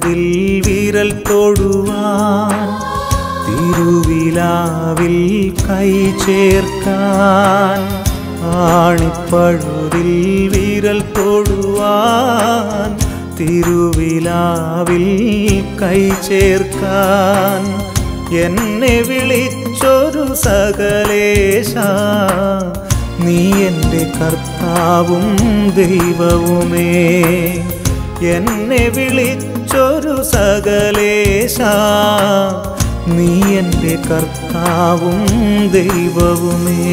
ആണിപ്പഴുതിൽ വിരൽ തൊടുവാൻ തിരുവിലാവിൽ കൈ ചേർക്കാൻ ആണിപ്പഴുതിൽ വിരൽ തൊടുവാൻ തിരുവിലാവിൽ കൈ ചേർക്കാൻ എന്നെ വിളിച്ചൊരു സകലേശ നീ എൻ്റെ കർത്താവും ദൈവവുമേ എന്നെ വിളിച്ചൊരു സകലേശ നീ എൻ്റെ കർത്താവും ദൈവവുമേ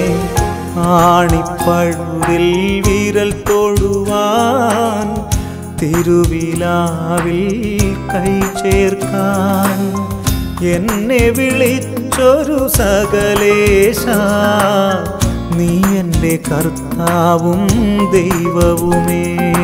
ആണിപ്പഴുതിൽ വിരൽ തൊടുവാൻ തിരുവിലാവിൽ കൈ ചേർക്കാൻ എന്നെ വിളിച്ചൊരു സകലേശ നീ എൻ്റെ കർത്താവും ദൈവവുമേ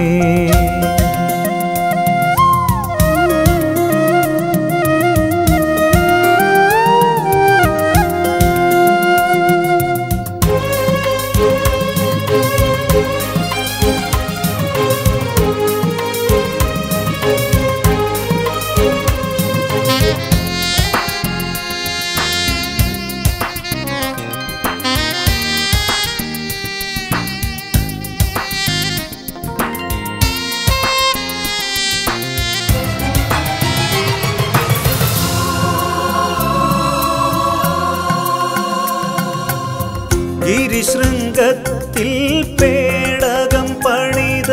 ഗിരിശൃംഗത്തിൽ പേടകം പണിത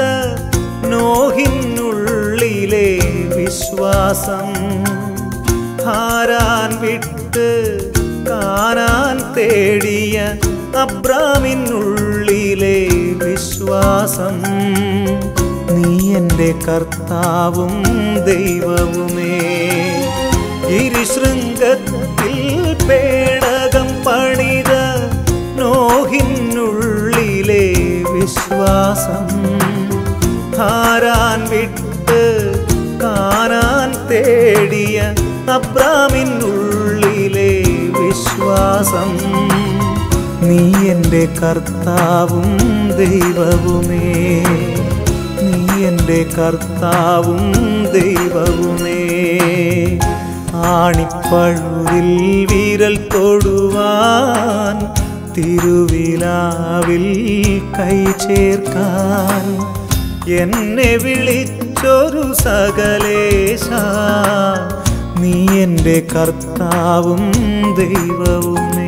നോഹിനുള്ളിലെ വിശ്വാസം ഹാരാൻ വിട്ട് കാനാൻ തേടിയ അബ്രാമിനുള്ളിലെ വിശ്വാസം നീ എൻ്റെ കർത്താവും ദൈവവുമേ ഗിരിശൃംഗത്തിൽ പേടകം പണിത നോഹിനുള്ളിലെ വിശ്വാസം ഹാരാൻ വിട്ട് കാനാൻ തേടിയ അബ്രാമിനുള്ളിലെ വിശ്വാസം നീ എൻ്റെ കർത്താവും ദൈവവുമേ നീ എൻ്റെ കർത്താവും ദൈവവുമേ ആണിപ്പഴുതിൽ വിരൽ തൊടുവാൻ തിരുവിലാവിൽ കൈ ചേർക്കാൻ എന്നെ വിളിച്ചൊരു സകലേശ നീ എൻ്റെ കർത്താവും ദൈവവുമേ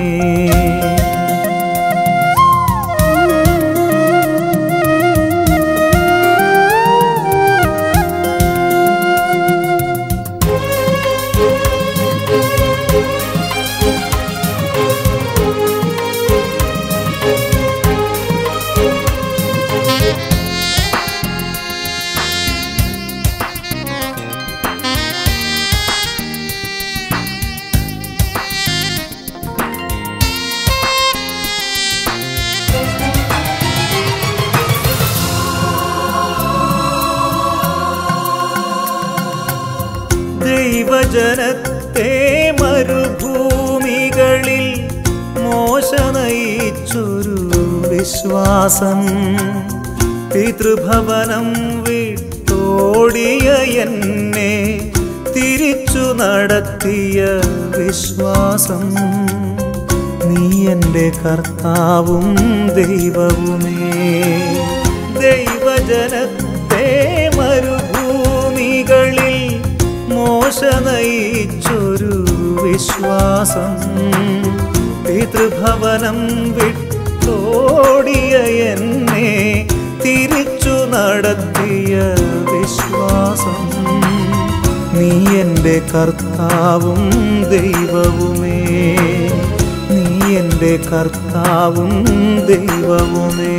ദൈവജനത്തെ മരുഭൂമികളിൽ മോശ നയിച്ചൊരു വിശ്വാസം പിതൃഭവനം വിട്ടോടിയ എന്നെ തിരിച്ചു നടത്തിയ വിശ്വാസം നീ എൻ്റെ കർത്താവും ദൈവവുമേ ദൈവജനത്തെ മരുഭൂമികളിൽ മോശ നയിച്ചൊരു വിശ്വാസം പിതൃഭവനം വിട്ടോടിയ എന്നെ തിരിച്ചു നടത്തിയ വിശ്വാസം നീ എൻ്റെ കർത്താവും ദൈവവുമേ നീ എൻ്റെ കർത്താവും ദൈവവുമേ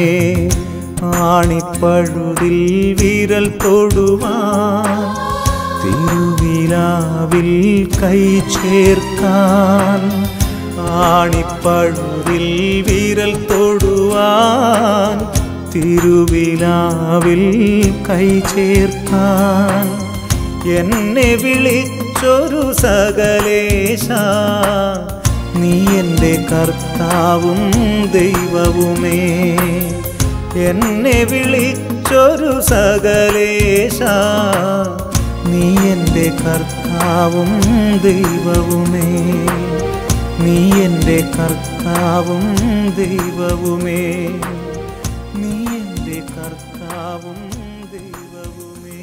ആണിപ്പഴുതിൽ വിരൽ തൊടുവാൻ തിരുവിലാവിൽ കൈ ചേർക്കാൻ ആണിപ്പഴുതിൽ വിരൽ തൊടുവാൻ തിരുവിലാവിൽ കൈ ചേർക്കാൻ എന്നെ വിളിച്ചൊരു സകലേശ നീ എൻ്റെ കർത്താവും ദൈവവുമേ എന്നെ വിളിച്ചൊരു സകലേശ നീ എൻ്റെ കർത്താവും ദൈവവുമേ, നീ എൻ്റെ കർത്താവും ദൈവവുമേ, നീ എൻ്റെ കർത്താവും ദൈവവുമേ.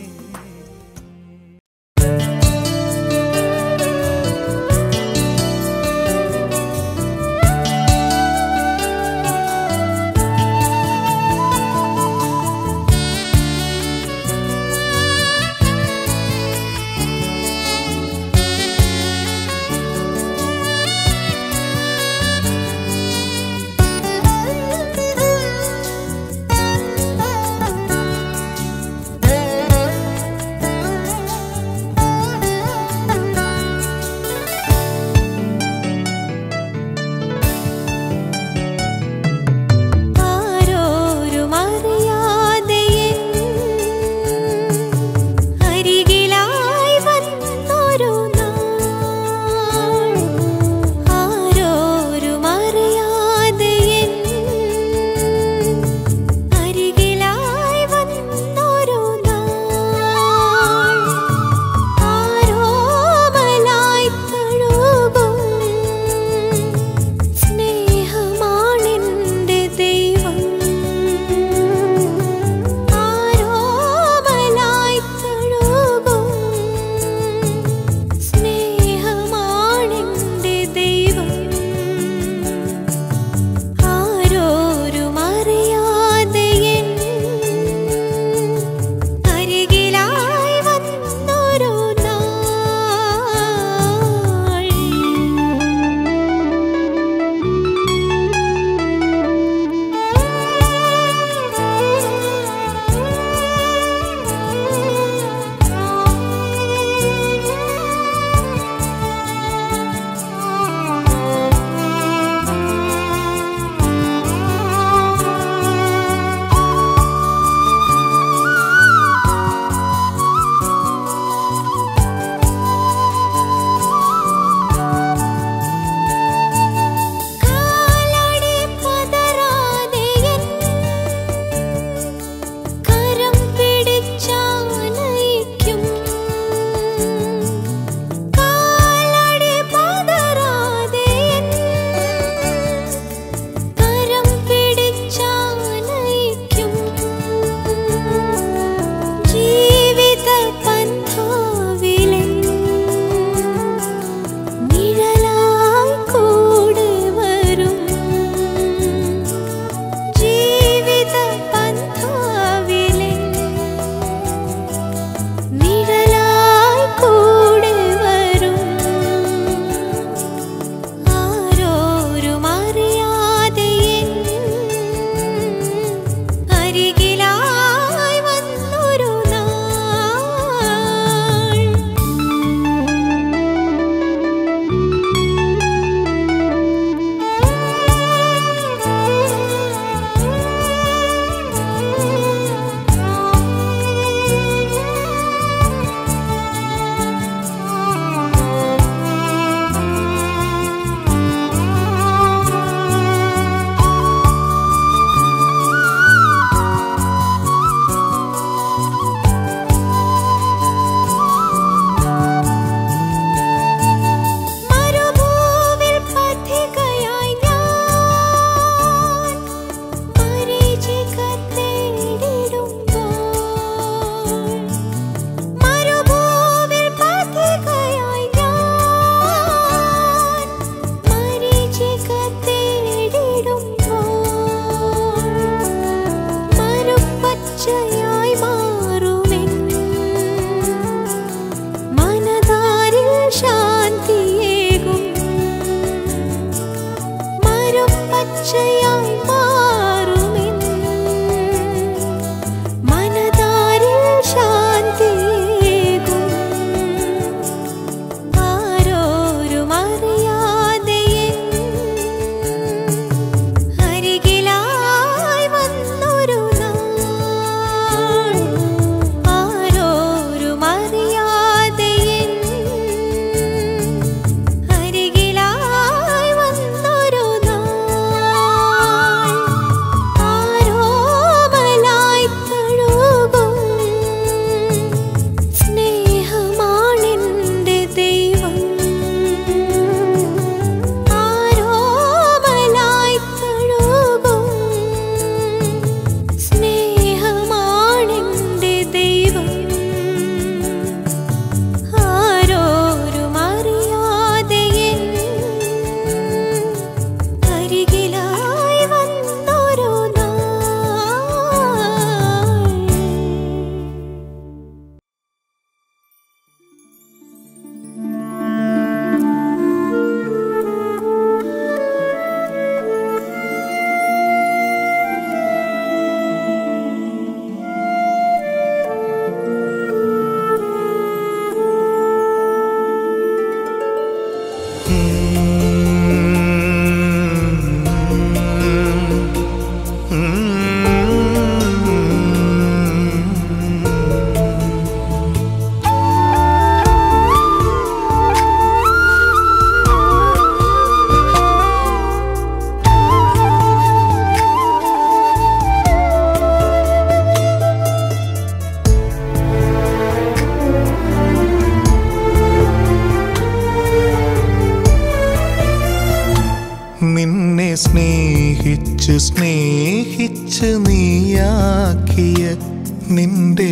നിന്നെ സ്നേഹിച്ച് സ്നേഹിച്ച് നീയാക്കിയ നിന്റെ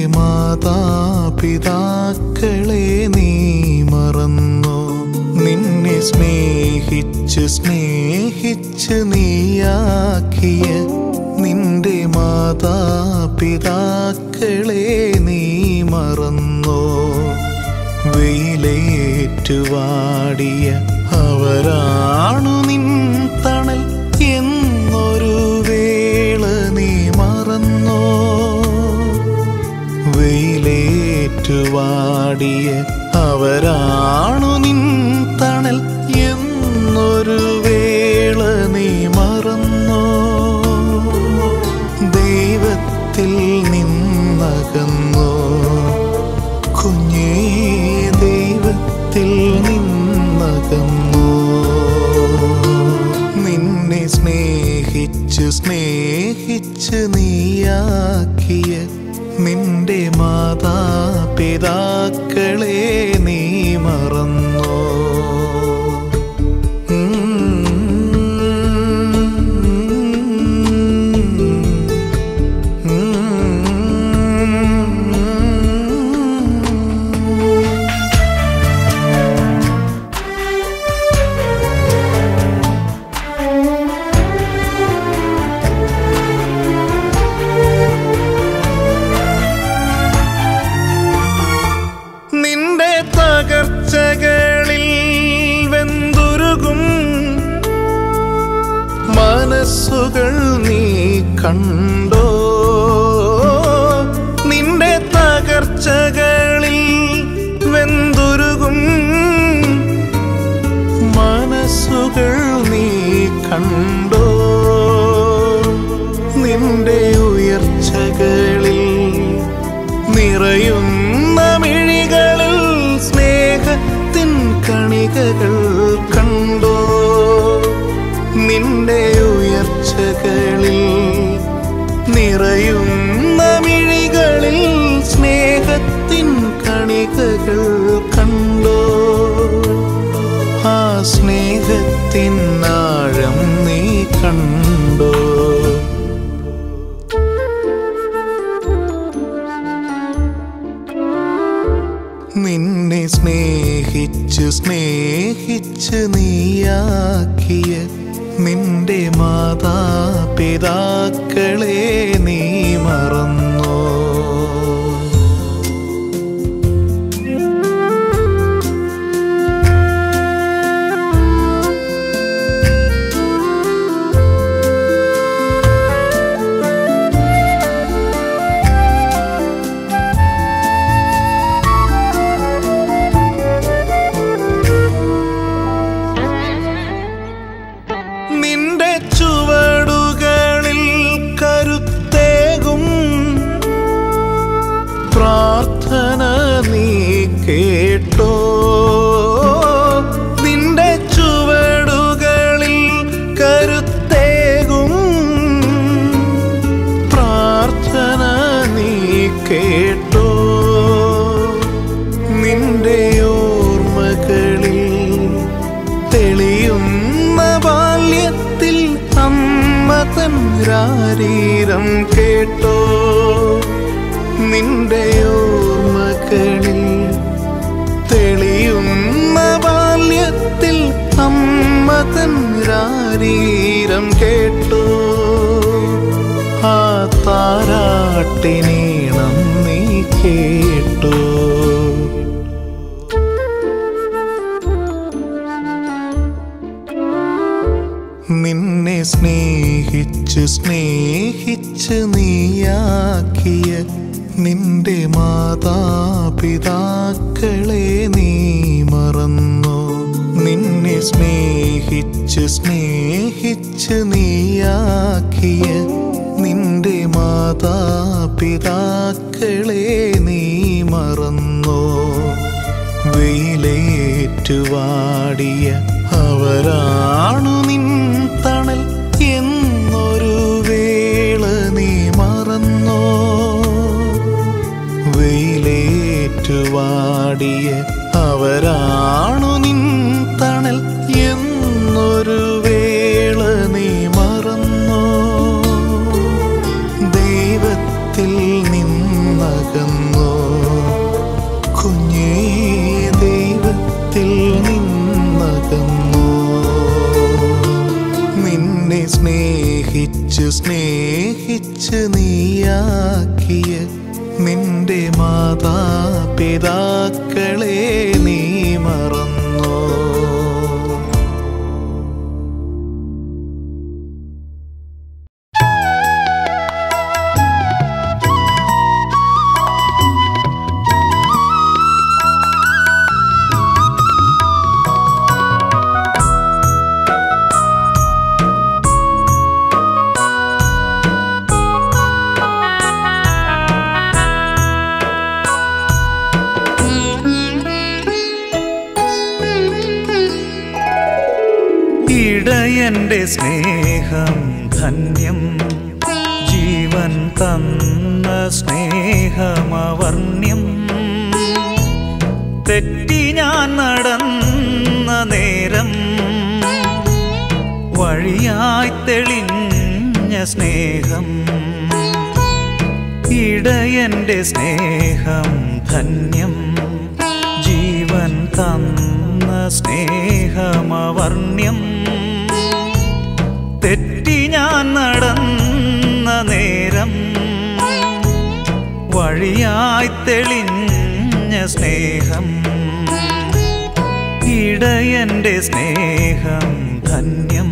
മാതാപിതാക്കളെ നീ മറന്നോ? നിന്നെ സ്നേഹിച്ച് സ്നേഹിച്ച് നീയാക്കിയ നിന്റെ മാതാപിതാക്കളെ നീ മറന്നോ? വെയിലേറ്റുവാടിയ അവരാണു നിൻ തണൽ എന്നൊരു വേള നീ മറന്നോ? വെയിലേറ്റുവാടിയ അവരാണു നിൻ തണൽ എന്നൊരു വേള നീ മറന്നോ? ദൈവത്തിൽ നിന്നകന്നോ കുഞ്ഞേ? ദൈവത്തിൽ നിന്നകന്നോ? നിന്നെ സ്നേഹിച്ച് സ്നേഹിച്ച് നീയാക്കിയ നിന്റെ മാതാപിതാക്കളെ നീ മറന്നോ? തകർച്ചകളിൽ വെന്തുരുകും മനസ്സുകൾ നീ കണ്ടോ? നിന്റെ തകർച്ചകളിൽ വെന്തുരുകും മനസ്സുകൾ നീ കണ്ടോ? നിന്റെ ഉയർച്ചകളിൽ നിറയുന്ന മിഴികളിൽ സ്നേഹത്തിൻ കണികകൾ കണ്ടോ? നിന്റെ ഉയർച്ചകളിൽ നിറയുന്ന മിഴികളിൽ സ്നേഹത്തിൻ കണികകൾ കണ്ടോ? ആ സ്നേഹത്തിൻ ആഴം നീ കണ്ടോ? നിന്നെ സ്നേഹിച്ച് സ്നേഹിച്ച് നീയാക്കിയ നിന്റെ മാതാപിതാക്കളെ നീ മറന്നോ? നിന്റെ ചുവടുകളിൽ കരുത്തേകും പ്രാർത്ഥന നീ കേട്ടോ? നിന്റെ ചുവടുകളിൽ കരുത്തേകും പ്രാർത്ഥന നീ കേട്ടോ? നിന്റെ ഓർമ്മകളിൽ തെളിയുന്ന ബാല്യത്തിൽ അമ്മ തൻ രാരീരം കേട്ടോ? നിന്റെ ഓർമ്മകളിൽ തെളിയുന്ന ബാല്യത്തിൽ അമ്മ തൻ രാരീരം കേട്ടോ? ആ താരാട്ടിനീണം നീ കേട്ടോ? നിന്നെ സ്നേഹിച്ച് സ്നേഹിച്ച് നീയാക്കിയ നിന്റെ മാതാപിതാക്കളെ നീ മറന്നോ? നിന്നെ സ്നേഹിച്ച് സ്നേഹിച്ച് നീയാക്കിയ നിന്റെ മാതാപിതാക്കളെ നീ മറന്നോ? വെയിലേറ്റുവാടിയ അവരാണു നിൻ തണൽ എന്നൊരു വേള നീ മറന്നോ? വെയിലേറ്റുവാടിയ അവരാണു നിൻ തണൽ എന്നൊരു വേള സ്നേഹിച്ച് നീയാക്കിയ നിന്റെ മാതാപിതാക്കളെ നീ മറന്നോ? ഇടയന്റെ സ്നേഹം ധന്യം, ജീവൻ തന്ന സ്നേഹമവർണ്യം. തെറ്റി ഞാൻ നടന്ന നേരം വഴിയായി തെളിഞ്ഞ സ്നേഹം. ഇടയന്റെ സ്നേഹം ധന്യം, ജീവൻ തന്ന സ്നേഹമവർണ്യം. തെറ്റി ഞാൻ നടന്ന നേരം വഴിയായി തെളിഞ്ഞ സ്നേഹം. ഇടയന്റെ സ്നേഹം ധന്യം.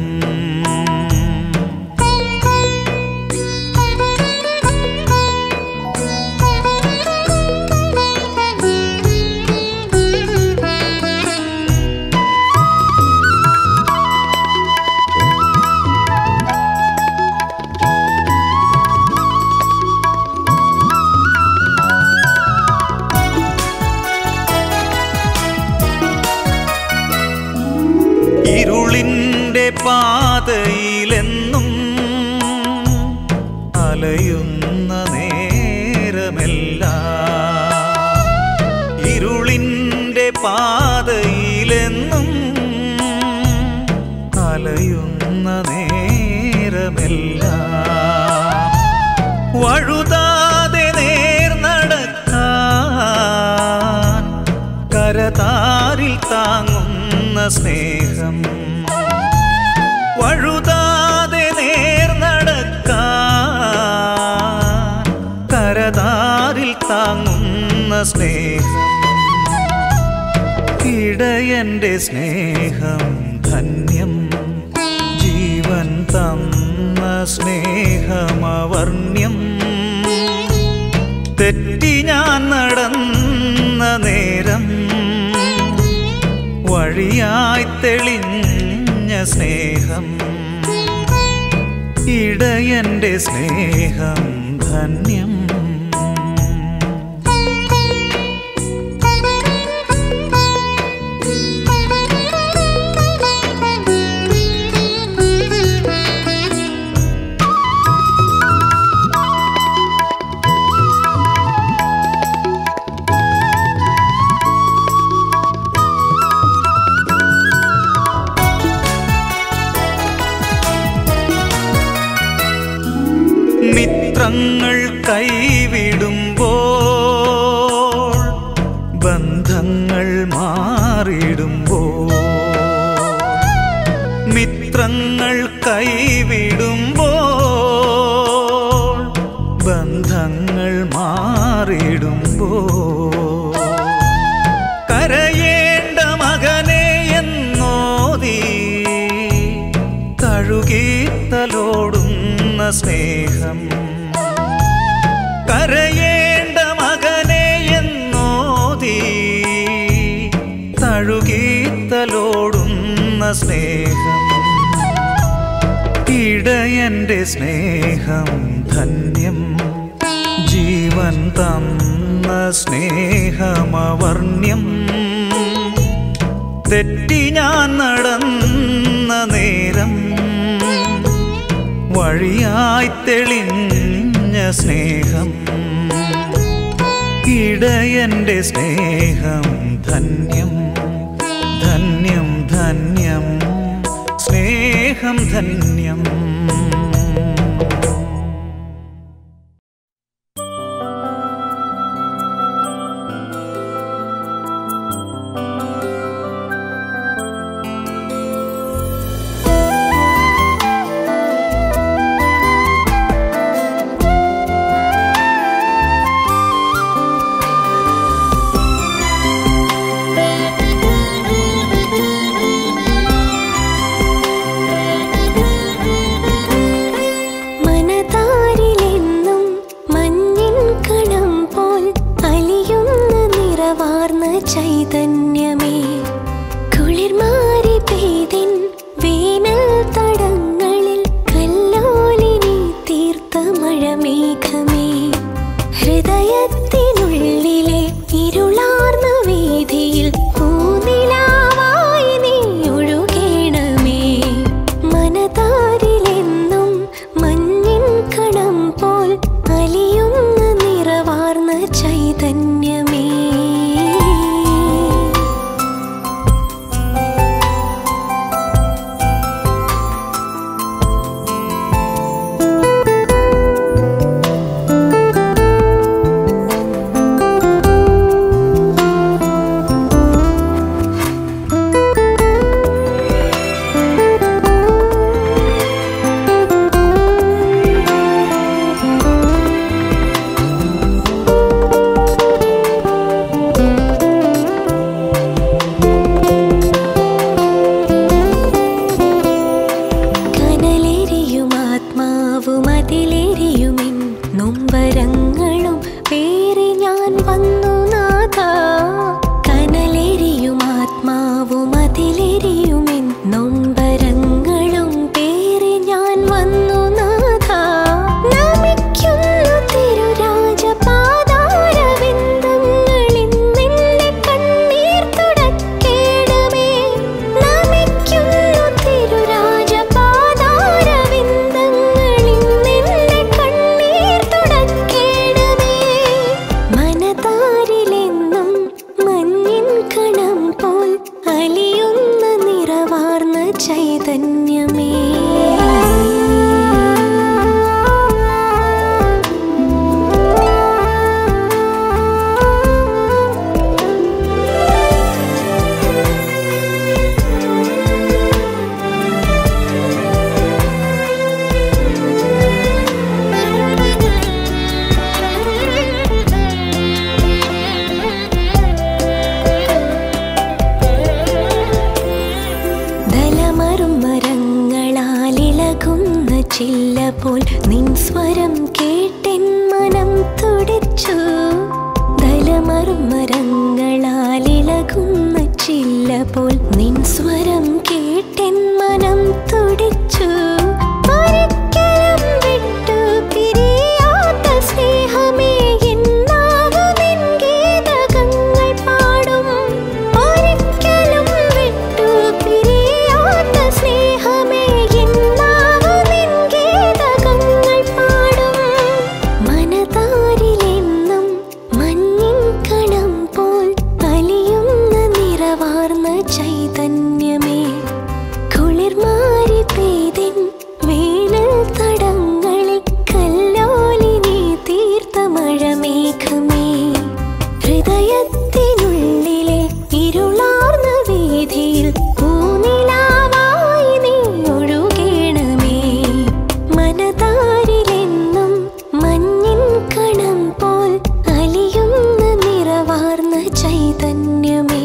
ഇരുളിൻ്റെ പാതയിലെന്നും അലയുന്ന നേരമെല്ലാം, ഇരുളിൻ്റെ പാതയിലെന്നും അലയുന്ന നേരമെല്ലാം, വഴുതാതെ നേർ നടക്കാൻ കരതാരിൽ താങ്ങുന്ന സ്നേഹം. വഴുതാതെ നേർ നടക്കാൻ കരതാരിൽ താങ്ങുന്ന സ്നേഹം. ഇടയന്റെ സ്നേഹം ധന്യം, ജീവൻ തന്ന സ്നേഹമവർണ്യം. തെറ്റി ഞാൻ നടന്ന നേരം വഴിയായി തെളിഞ്ഞ സ്നേഹം. ഇടയന്റെ സ്നേഹം ധന്യം. മിത്രങ്ങൾ കൈവിടുമ്പോൾ, ബന്ധങ്ങൾ മാറിടുമ്പോൾ, മിത്രങ്ങൾ കൈവിടുമ്പോൾ, ബന്ധങ്ങൾ മാറിടുമ്പോൾ, കരയേണ്ട മകനെ എന്നോതി തഴുകിത്തലോടുന്ന സ്നേഹം. കരയേണ്ട മകനെ എന്നോതി തഴുകിത്തലോടുന്ന സ്നേഹം. ഇടയന്റെ സ്നേഹം ധന്യം, ജീവൻ തന്ന സ്നേഹമവർണ്യം. തെറ്റി ഞാൻ നടന്ന നേരം വഴിയായി തെളിഞ്ഞ സ്നേഹം. ഇടയന്റെ സ്നേഹം ധന്യം, ധന്യം ധന്യം, സ്നേഹം ധന്യം. ഇളകുന്ന ചില്ല പോൽ നിൻ സ്വരം കേട്ടെൻ മനം തുടിച്ചു. ദലമർമരങ്ങളാൽ ഇളകുന്ന ചില്ല പോൽ നിൻ സ്വരം കേട്ടെൻ മനം തുടിച്ചു. ഒരിക്കലും വിട്ടു പിരിയാത്ത സ്നേഹമേ എന്നാകു നിൻ ഗീതകങ്ങൾ പാടും. ഒരിക്കലും വിട്ടു പിരിയാത്ത സ്നേഹമേ എന്നാകു നിൻ ഗീതകങ്ങൾ പാടും. മനതാരിലെന്നും മഞ്ഞിൻ കണം പോൽ അലിയുന്ന നിറവാർന്ന ചൈതന്യമേ, കുളിർമാരി പെയ്തിൻ വേനൽ തടങ്ങളിൽ കല്ലോലിനെ തീർത്ത മഴമേഘമേ, ഹൃദയത്തിനുള്ളിലെ ഇരുളാർന്ന വീഥിയിൽ പൂനിലാവായി നീ ഒഴുകേണമേ. മനതാരിലെന്നും മഞ്ഞിൻ കണം പോൽ അലിയുന്ന നിറവാർന്ന ചൈതന്യമേ.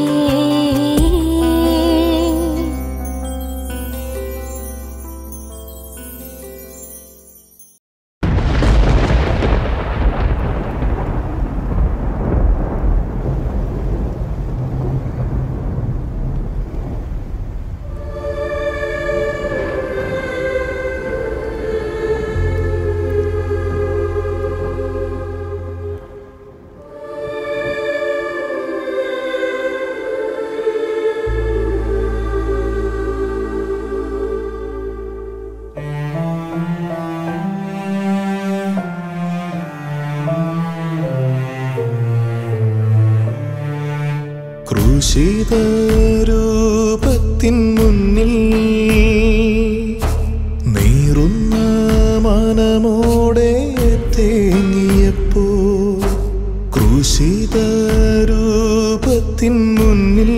ക്രൂശിതരൂപത്തിൻ മുന്നിൽ നീറുന്ന മനമോടെ തേങ്ങിയപ്പോൾ, ക്രൂശിതരൂപത്തിൻ മുന്നിൽ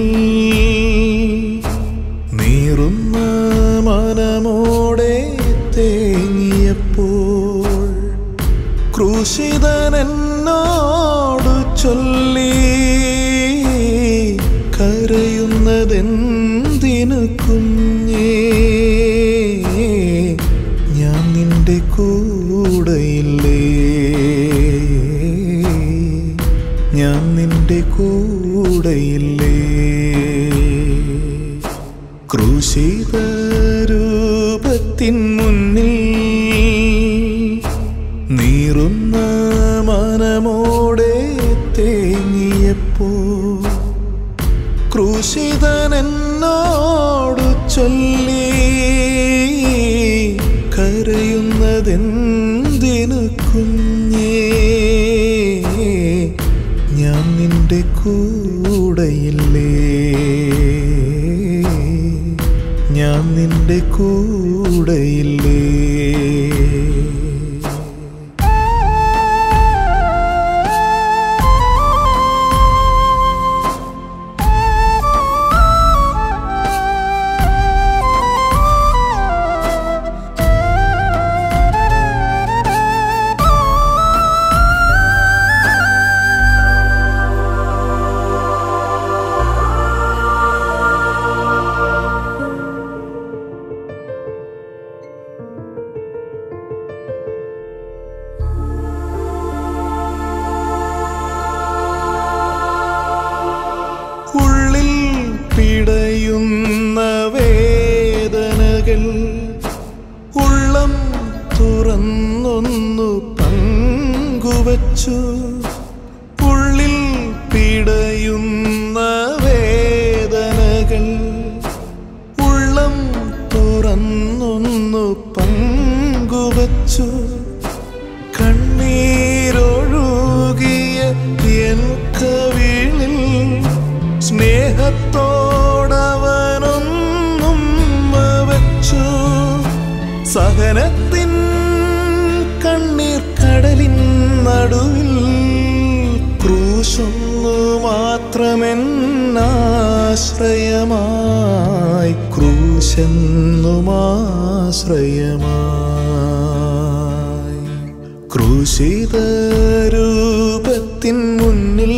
നീറുന്ന മനമോടെ തേങ്ങിയപ്പോൾ, ക്രൂശിതനെന്നോടു ചൊല്ലി കരയുന്നതെന്തിനു കുഞ്ഞേ, ഞാൻ നിന്റെ കൂടെയില്ലേ, ഞാൻ നിന്റെ കൂടെയില്ലേ. ക്രൂശിതരൂപത്തിൻ മുന്നിൽ നീറുന്ന മനമോടെ തേങ്ങിയപ്പോൾ, ക്രൂശിതനെന്നോടു ചൊല്ലി കരയുന്നതെന്തിനു കുഞ്ഞേ, ഞാൻ നിന്റെ കൂടെയില്ലേ, ഞാൻ നിന്റെ കൂടെയില്ലേ. ഉള്ളിൽ പിടയുന്ന വേദനകൾ ഉള്ളം തുറന്നൊന്നു പങ്കുവച്ചു. ഉള്ളിൽ പിടയുന്ന വേദനകൾ ഉള്ളം തുറന്നൊന്നു പങ്കുവച്ചു. കണ്ണീരൊഴുകിയ എൻ കവിളിൽ സ്നേഹത്തോടവനൊന്നും വച്ചു. സഹനത്തിൻ കണ്ണീർ കടലിൻ നടുവിൽ ക്രൂശൊന്നു മാത്രമെന്നാശ്രയമായി, ക്രൂശെന്നുമാശ്രയമായി. ക്രൂശിതരൂപത്തിൻ മുന്നിൽ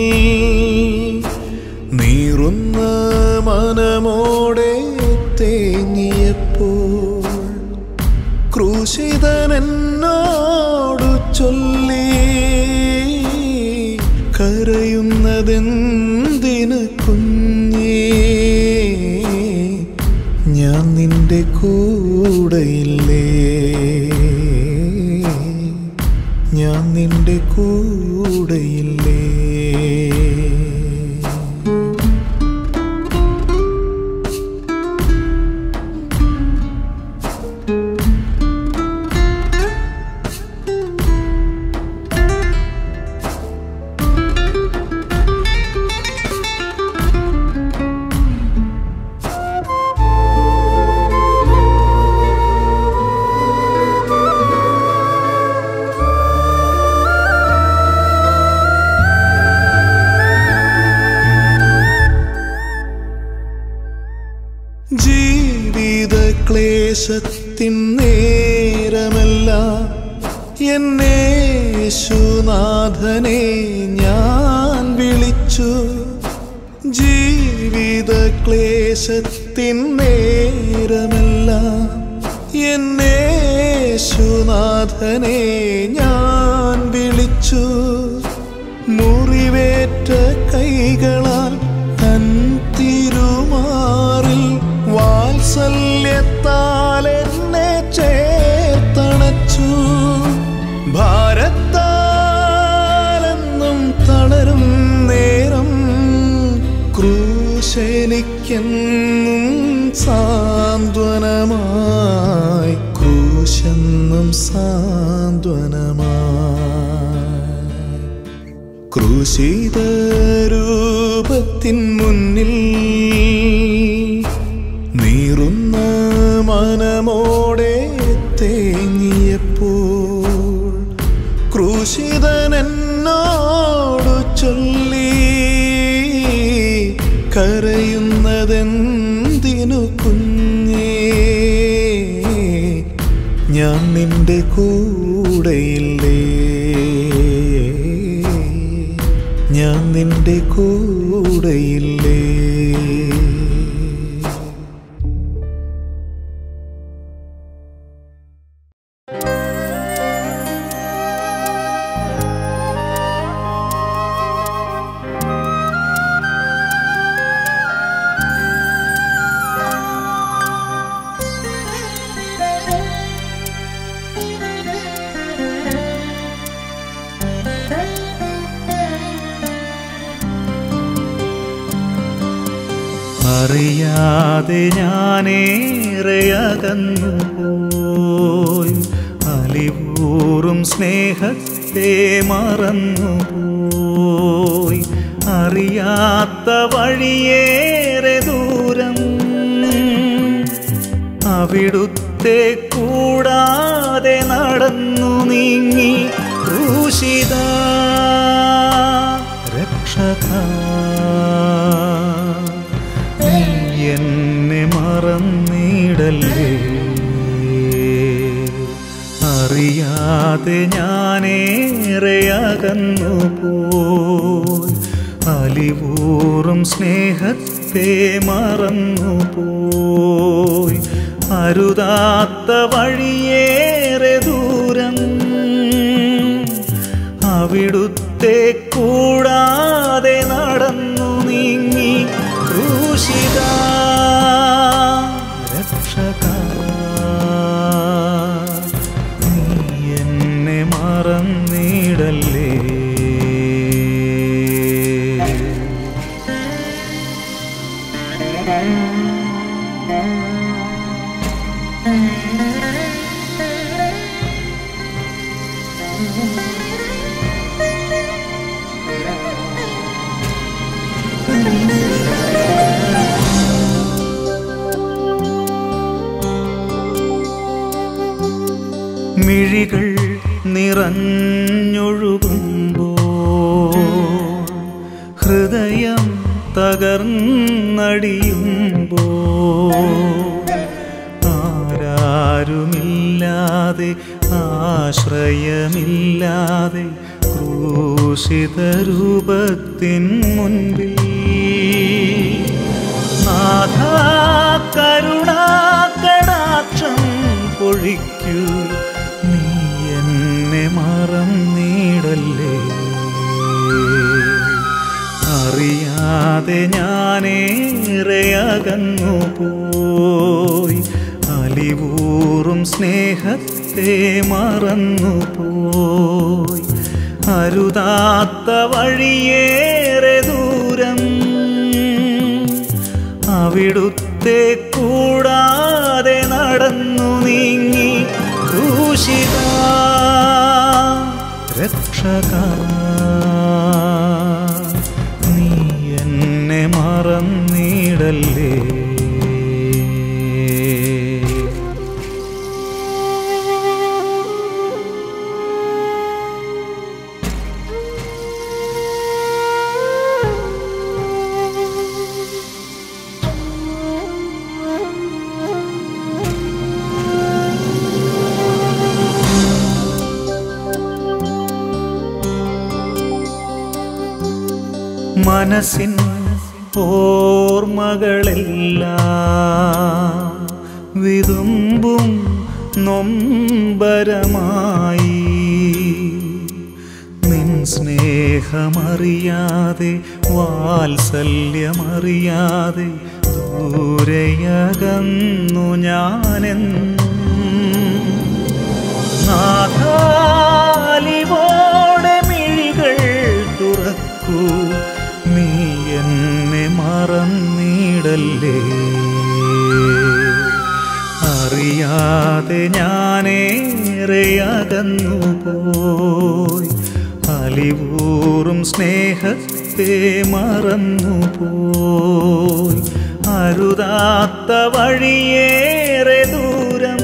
നീറുന്ന മനമോടെ തേങ്ങിയപ്പോൾ, ക്രൂശിതനെന്നോടു ചൊല്ലി കരയുന്നതെന്തിന് കുഞ്ഞേ, ഞാൻ നിന്റെ കൂടെയില്ലേ, ഞാൻ നിന്റെ കൂടെയില്ലേ. ജീവിത ക്ലേശത്തിൻ നേരമല്ല എന്നേശുനാഥനെ ഞാൻ വിളിച്ചു. ജീവിത ക്ലേശത്തിൻ നേരമല്ല എന്നേശുനാഥനെ ഞാൻ വിളിച്ചു. മുറിവേറ്റ കൈകളാൽ തൻ തിരുമാറിൽ വാത്സല്യത്താൽ എന്നെ ചേർത്തണച്ചു. ഭാരത്താലെന്നും തളരും നേരം ക്രൂശെനിക്കെന്നും സാന്ത്വനമായി, ക്രൂശെന്നും സാന്ത്വനമായി. ക്രൂശിത രൂപത്തിൻ മുന്നിൽ നീറുന്ന മനമോടെ തേങ്ങിയപ്പോൾ ക്രൂശിതനെന്നോടു ചൊല്ലി കരയുന്നതെന്തിനു കുഞ്ഞേ, ഞാൻ നിന്റെ കൂടെയില്ലേ, ഞാൻ നിന്റെ കൂടെയില്ലേ. അറിയാതെ ഞാനേറെ അകന്നുപോയി, അലിവൂറും സ്നേഹത്തെ മറന്നുപോയി. അറിയാത്ത വഴിയേറെ ദൂരം അവിടുത്തെ കൂടാതെ നടന്നു നീങ്ങി. ക്രൂശിത രക്ഷക എന്നെ മറന്നിടല്ലേ. അറിയാതെ ഞാനേറെ അകന്നുപോയി, അലിവൂറും സ്നേഹത്തെ മറന്നുപോയി. അരുതാത്ത വഴിയേറെ ദൂരം അവിടുത്തെ കൂടാതെ നടന്നു നീങ്ങി. ക്രൂശിത രക്ഷക നീ എന്നെ മറന്നിടല്ലേ. മിഴികൾ നിറഞ്ഞൊഴുകുമ്പോൾ, ഹൃദയം തകർന്നടിയുമ്പോൾ, ആരാരുമില്ലാതെ ആശ്രയമില്ലാതെ ക്രൂശിത രൂപത്തിൻ മുൻപിൽ നാഥാ കരുണാകടാക്ഷം പൊഴിക്കൂ, നീ എന്നെ മറന്നിടല്ലേ. അറിയാതെ ഞാനേറെ അകന്നു പോയി, അലിവൂറും സ്നേഹത്തെ മറന്നു പോയി. അരുതാത്ത വഴിയേറെ ദൂരം അവിടുത്തെ കൂടാതെ നടന്നു നീങ്ങി. ക്രൂശിതാ രക്ഷകാ, നീ എന്നെ മറന്നിടല്ലേ. മനസ്സിൻ ഓർമ്മകളെല്ലാം വിതുമ്പും നൊമ്പരമായി. നിൻ സ്നേഹമറിയാതെ വാത്സല്യമറിയാതെ ദൂരയകന്നു ഞാനെന്നും. നാഥാലിവോടെ മിഴികൾ തുറക്കൂ, നീ എന്നെ മറന്നിടല്ലേ. അറിയാതെ ഞാനേറെ അകന്നു പോയി, അലിവൂറും സ്നേഹത്തെ മറന്നു പോയി. അരുതാത്ത വഴിയേറെ ദൂരം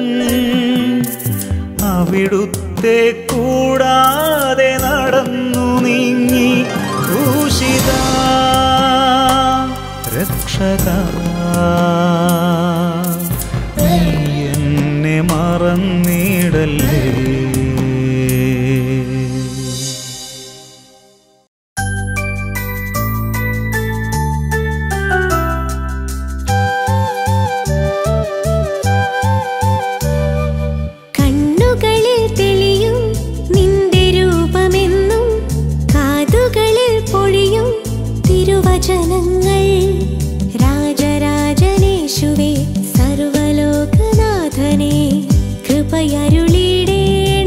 അവിടുത്തെ കൂടാതെ നടന്നു നീങ്ങി. ക്രൂശിതാ രക്ഷകാ, നീ എന്നെ മറന്നിടല്ലേ. വചനങ്ങൾ രാജരാജനേശുവേ സർവലോകനാഥനേ കൃപയരുളിടേണമേ.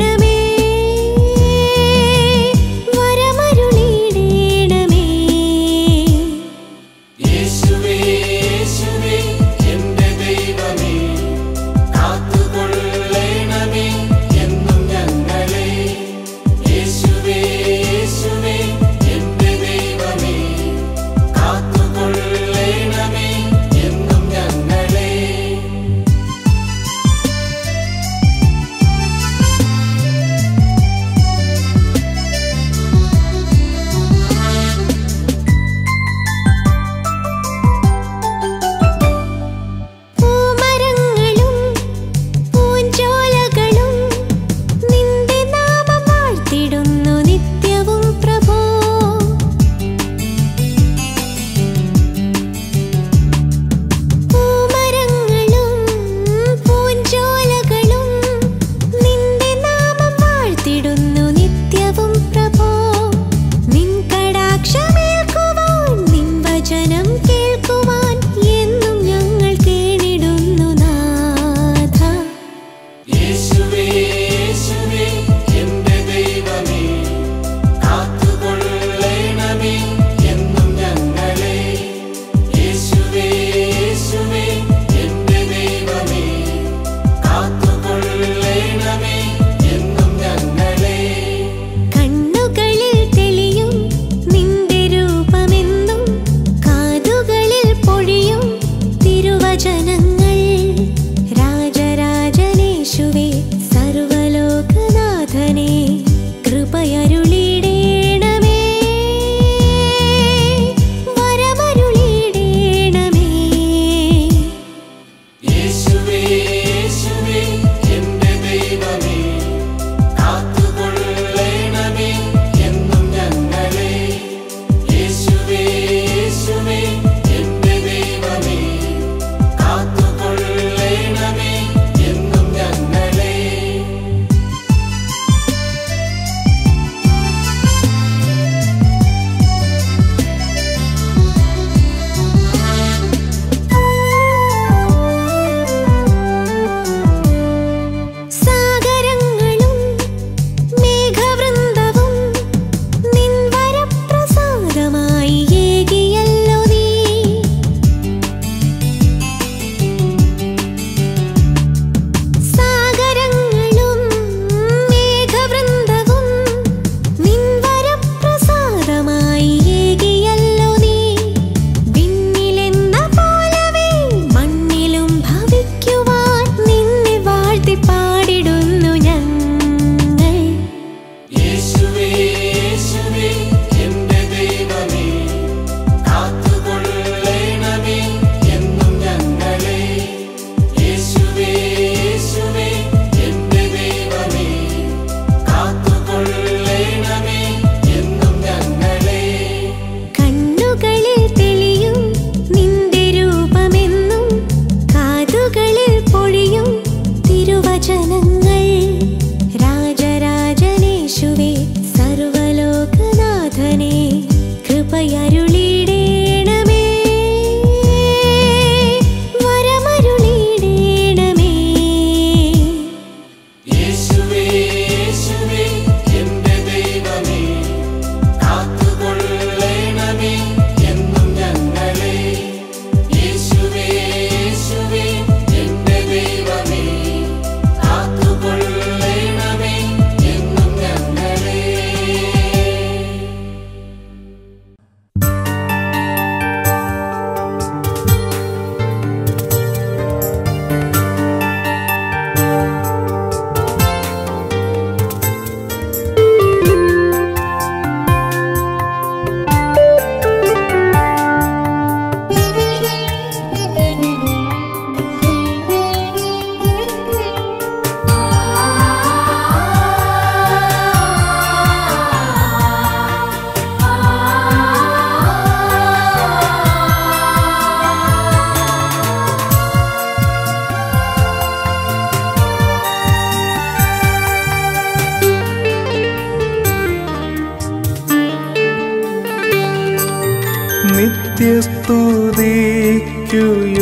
നിത്യസ്തുതിക്കു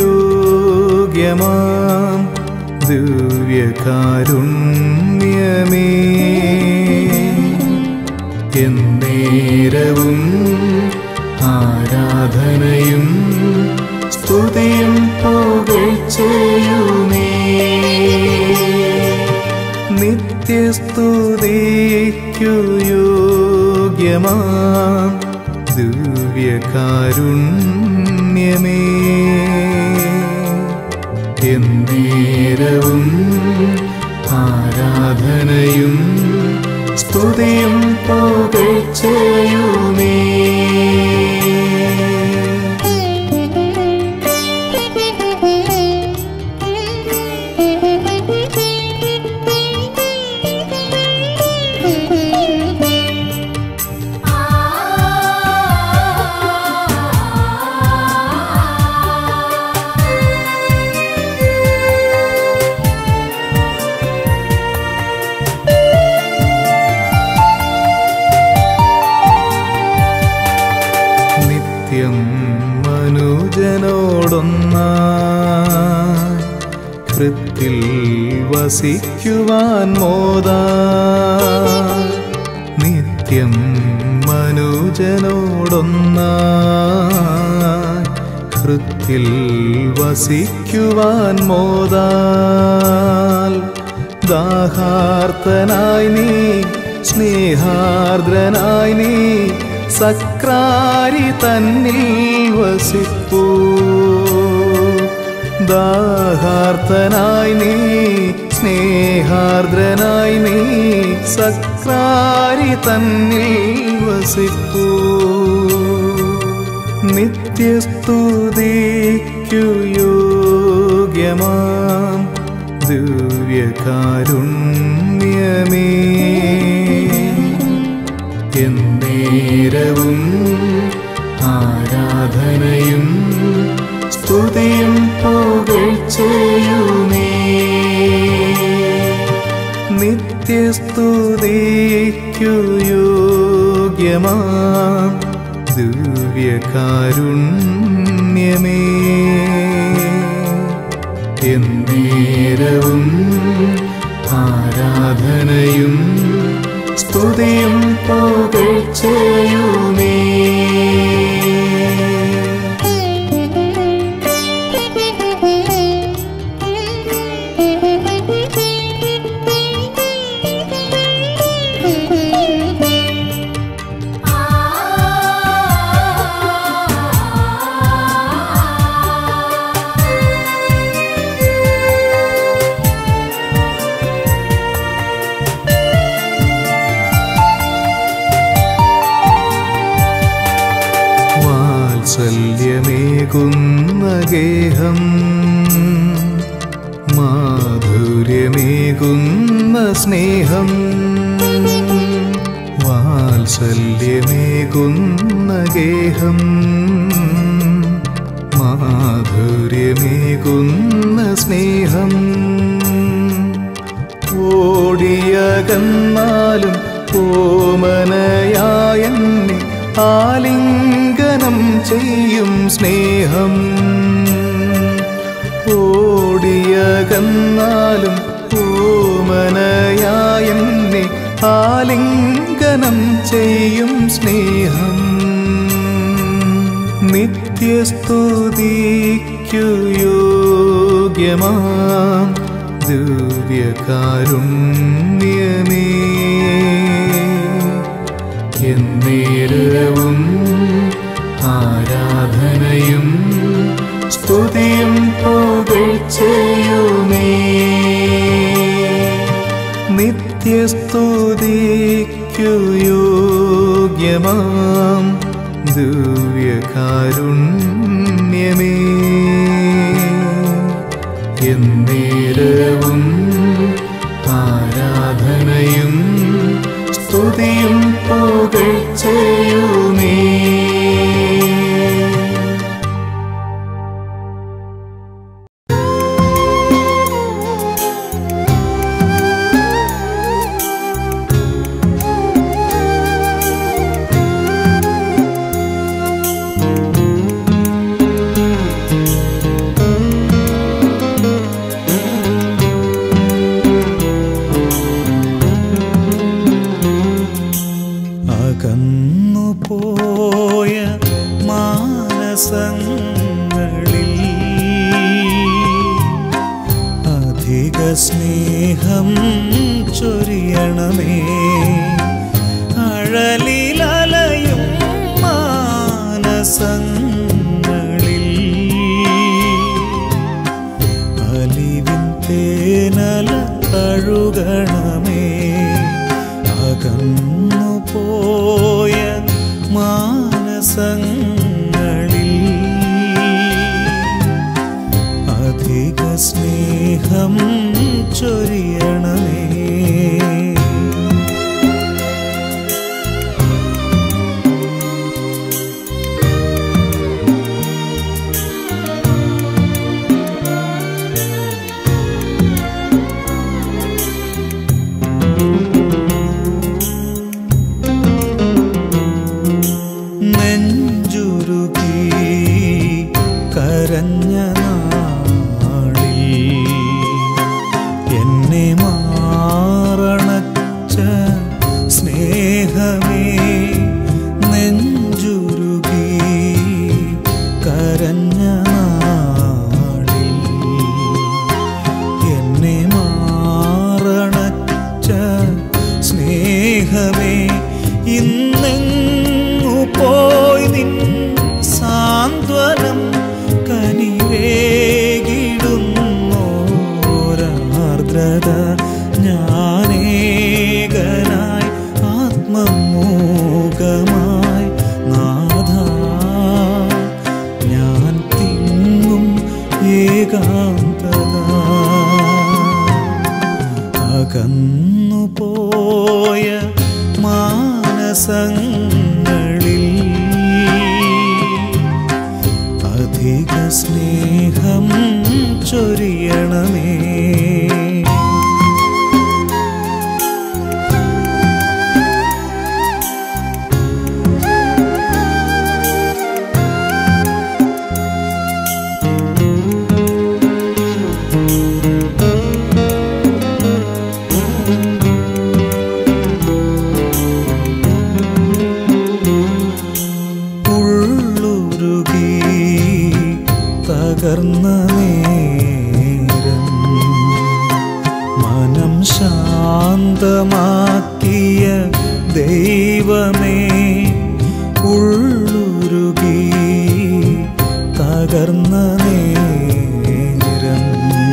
യോഗ്യമാം ദിവ്യകാരുണ്യമേ, എന്നേരവും ആരാധനയും സ്തുതിയും പുകഴ്ചയുമേ. നിത്യസ്തുതിക്കു യോഗ്യമാം ദിവ്യകാരുണ്യമേ, എന്നേരവും ആരാധനയും സ്തുതിയും പുകഴ്ചയുമേ. മനുജനോടൊന്നായി കൃത്തിൽ വസിക്കുവാൻ മോദായി, നിത്യം മനുജനോടൊന്നായി കൃത്തിൽ വസിക്കുവാൻ മോദാൽ, ദാഹാർത്തനായി നീ സ്നേഹാർദ്രനായി നീ സക്രാരി തന്നിൽ വസിപ്പൂ. ദാഹാർത്തനായി നീ സ്നേഹാർദ്രനായി നീ സക്രാരി തന്നിൽ വസിപ്പൂ. നിത്യസ്തുതിക്കു യോഗ്യമാം ദിവ്യകാരുണ്യമേ, എന്നേരവും ആരാധനയും സ്തുതിയും പുകഴ്ചയുമേ. നിത്യസ്തുതിക്കു യോഗ്യമാം ദിവ്യകാരുണ്യമേ, എന്നേരവും ആരാധനയും സ്തുതിയും പുകഴ്ചയുമേ. വാത്സല്യമേകുന്ന ഗേഹം, മാധുര്യമേകുന്ന സ്നേഹം, വാത്സല്യമേകുന്ന ഗേഹം, മാധുര്യമേകുന്ന സ്നേഹം, ഓടിയകന്നാലും ഓമനയായെന്നെ ആലിംഗനം ചെയ്യും സ്നേഹം, ഓടിയകന്നാലും ഓമനയായെന്നെ ആലിംഗനം ചെയ്യും സ്നേഹം. നിത്യസ്തുതിക്കു യോഗ്യമാം ദിവ്യകാരുണ്യമേ, എന്നേരവും ആരാധനയും സ്തുതിയും പുകഴ്ചയുമേ. നിത്യസ്തുതിക്കു യോഗ്യമാം ദിവ്യകാരുണ്യമേ, എന്നേരവും ആരാധനയും സ്തുതിയും പുകഴ്ചയുമേ. സ്നേഹം ചൊരിയണമേ അഴലിലലയും മാനസങ്ങളിൽ അലിവിൻ തേനല തഴുകണമേ അകന്നു പോയ മാനസങ്ങളിൽ അധിക സ്നേഹം ചൊരിയണമേ നെഞ്ചുരുകി കരഞ്ഞ എന്നെ മാറണച്ച സ്നേഹമേ നെഞ്ചുരുകി കരഞ്ഞ നാളിൽ എന്നെ മാറണച്ച സ്നേഹമേ ഇന്നെങ്ങു പോയി നിൻ സാന്ത്വനം കനിവേകിടുന്നോരാർദ്രത ഞാനേകനായി ആത്മമൂകമായി നാഥ ഞാൻ തിങ്ങും ഏകാന്തത അകന്നു പോയ മാനസങ്ങളിൽ അധിക സ്നേഹം ചൊരിയണമേ തകർന്ന നേരം മനം ശാന്തമാക്കിയ ദൈവമേ ഉള്ളുരുകി തകർന്ന നേരം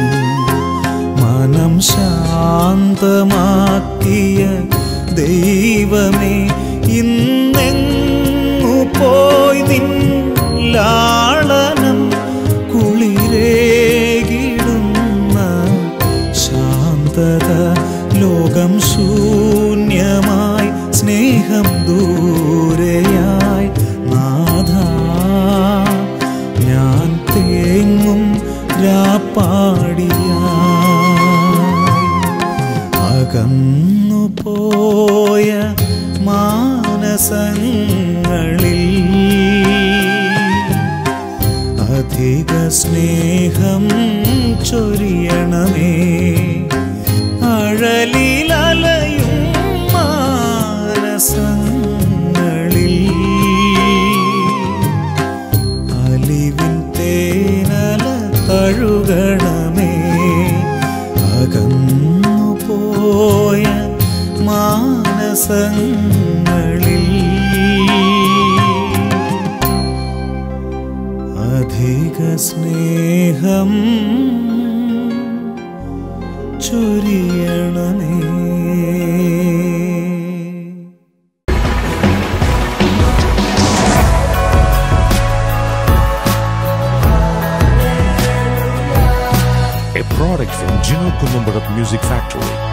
മനം ശാന്തമാക്കിയ ദൈവമേ ഇന്നെങ്ങു പോയി നിൻ ലാളനം കുളിരേകിടുന്ന ശാന്തത ലോകം ശൂന്യമായി സ്നേഹം ദൂരെയായി നാഥ ഞാൻ തേങ്ങും രാപ്പാടിയായി അകന്നു പോയ മാനസങ്ങളിൽ അധിക സ്നേഹം ചൊരിയണമേ അഴലിലലയും മാനസങ്ങളിൽ അലിവിൻ തേനല തഴുകണമേ അകന്നു പോയ മാനസങ്ങളിൽ അധിക സ്നേഹം ചൊരിയണമേ A product from Gino Columbarat Music Factory.